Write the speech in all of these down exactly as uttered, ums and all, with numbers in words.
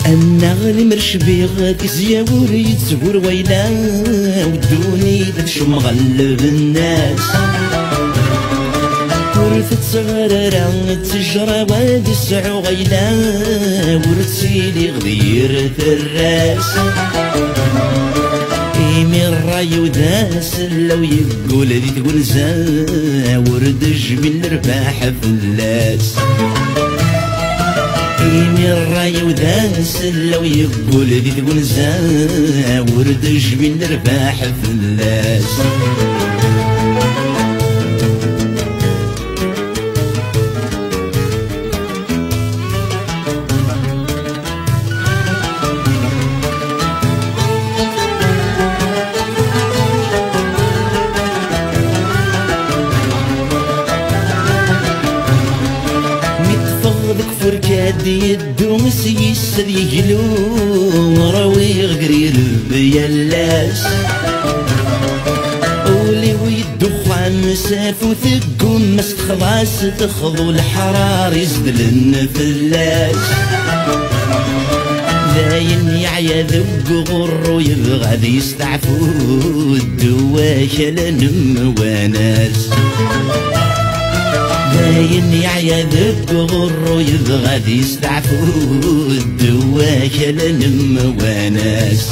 النغل مرشبيغ كزياور يتزور ويلا ودوني دبشو مغلب الناس ورثت صغررة تجرى وادي السعو غيلا ورثيلي غدير الراس إيمي الراي وداس لو يقول ذي تقول زا ورد جبل رباح فلاس إيمي الراي وداس لو يقول ذي تقول زا ورد جبل رباح فلاس فركادي الدوس يسر يجلو وراوي غرير بيلاس ولي ويدخان مسافو ثقو مسك خلاص تخضو الحرار يزدل النفلاس ذاين يعيا ذوق غرو يبغى ذي يستعفو الدواكة لنم وناس داين يعيا ذب غرو يبغى ذي يستعفو الدواكة لنم وناس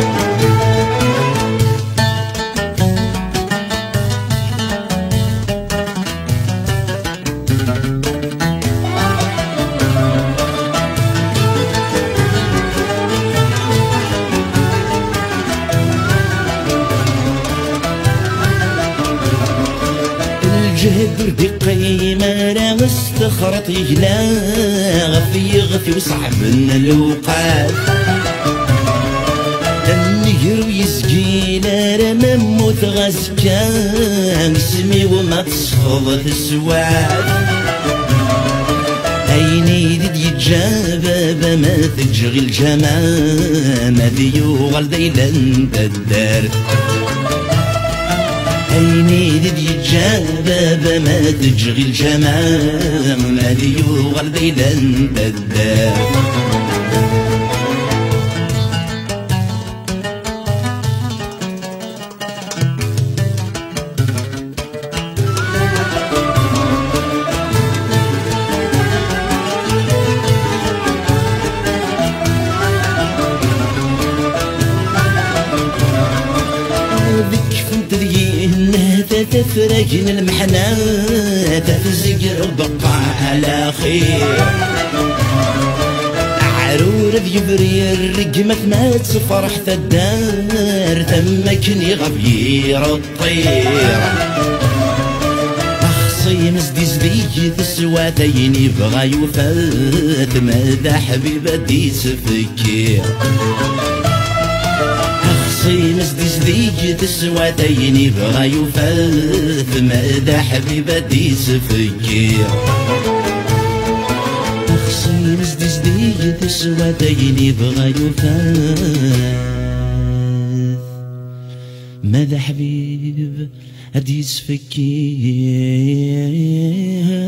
الجهد ردقي ما راه استخرط يجلا غفي غفي وصعب الوقات النهر ويسقي لا راه ما موت غاسكا اسمي وما تصفض السواد عيني ديد يتجابى ما تجغي الجمال ما ديوغل ديلا ددارت عيني ديد يتجابى ما تجغي الجمال ما ديوغل ديلا ددارت تفرجن المحنة تفزق بقى على خير عرور ذيبري الرقمة ما تصفرح الدار تمكني غبير الطير أخصي مزدي زدي تسواتين يبغى يفات ماذا حبيبة دي سفكير أخصي مزدي زدي تسواتين يبغى يفات ماذا حبيبة دي سفكير أخصي مزدي زدي تسواتين يبغى يفات ماذا حبيب أدي سفكير